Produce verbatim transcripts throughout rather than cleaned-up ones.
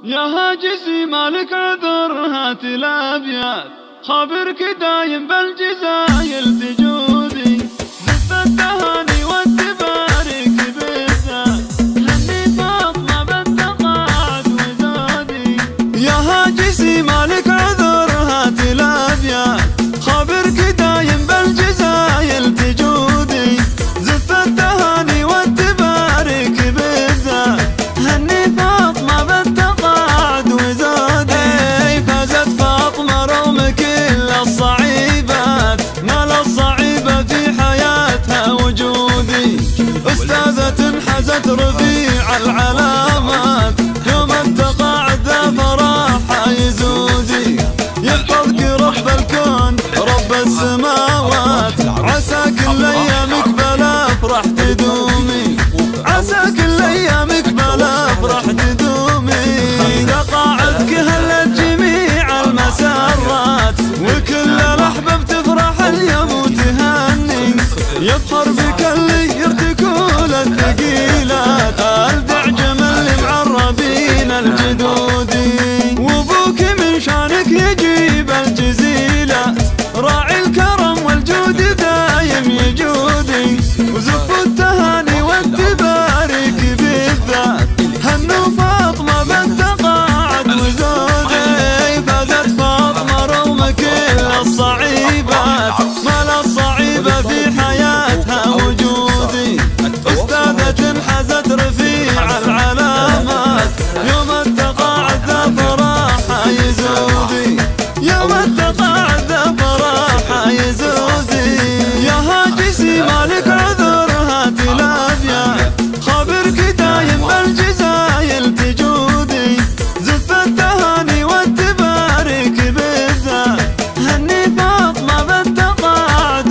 يا هاجسي مالك عذر هات الابيات، خابرك دايم بالجزايل تجودي، زف التهاني والتبارك بالذات، هني فاطمة بالتقاعد وزادي. يا هاجسي مالك عذر هات الابيات، خابرك دايم بالجزايل تجودي، زف التهاني والتبارك بالذات، هني فاطمة بالتقاعد وزادي. فازت فاطمة رغم كل الصعيبات، ما للصعيبة في حياتها وجودي، أستاذة حزت رفيع العلامات، يوم التقاعد ذا فرحها يزودي. يحفظك رب الكون رب السماوات، عسى كل أيامك بلا فرح تدومي، عسى كل أيامك بلا فرح تدومي. تقاعدك هلت جميع المسرات، وكل الأحباب تفرح اليوم وتهني، يفخر بك اللي يرتكول الثقيلات، الدعجم اللي معربين الجدودي، وابوك من شانك يجيب الجزيلات، راعي الكرم والجود دايم يجودي، وزف التهاني والتبارك بالذات، هنوا فاطمة بالتقاعد وزودي. فازت فاطمة رغم كل الصعيبات، ما للصعيبة في حياتها وجودي، أستاذة حزت رفيع العلامات، يوم التقاعد ذا فرحها يزودي، يوم التقاعد ذا فرحها يزودي. يا هاجسي مالك عذر هات الابيات، خابرك دايم بالجزايل تجودي، زف التهاني والتبارك بالذات، هني فاطمة بالتقاعد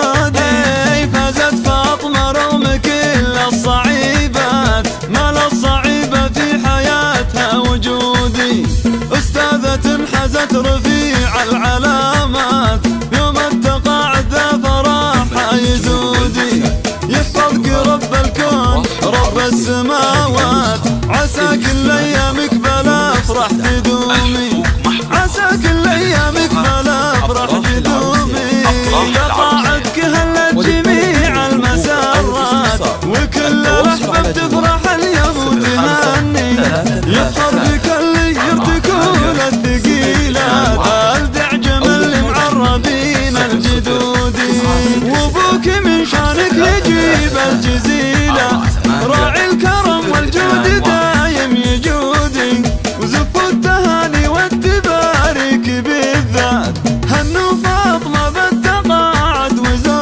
وزادي. فازت فاطمة رغم كل الصعيبات، ما للصعيبة في حياتها وجودي، أستاذة حزت رفيع العلامات، يوم التقاعد ذا فرحها يزودي. يحفظك رب الكون رب السماوات، عسى كل أيامك بلا فرح تدومي، عسى كل أيامك بلا فرح تدومي. تقاعدك هلت جميع المسرات، وكل الأحباب تفرح اليوم وتهني، يفخر بك اللي يرتكول الثقيلات، الدعجم اللي معربين الجدودي، وابوك من شانك يجيب الجزيلة، راعي الكرم والجود دايم يجودي، وزف التهاني والتبارك بالذات، هنوا فاطمة بالتقاعد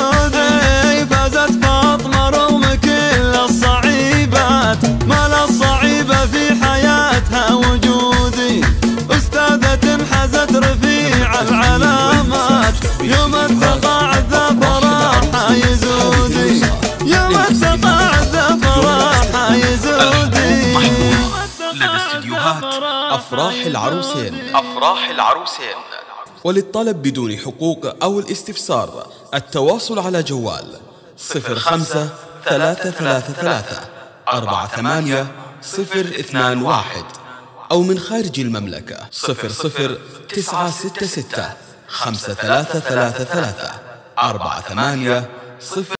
وزودي. فازت فاطمة رغم كل الصعيبات، ما للصعيبة في حياتها وجودي، أستاذة حزت رفيع العلامات، يوم التقاعد ذا فرحها يزودي، يوم التقاعد ذا فرحها يزودي. للاستديوهات أفراح العروسين. أفراح العروسين. وللطلب بدون حقوق أو الاستفسار التواصل على جوال صفر خمسة ثلاثة ثلاثة ثلاثة أربعة ثمانية صفر اثنان واحد، أو من خارج المملكة صفر صفر تسعة ستة ستة خمسة ثلاثة ثلاثة ثلاثة أربعة ثمانية صفر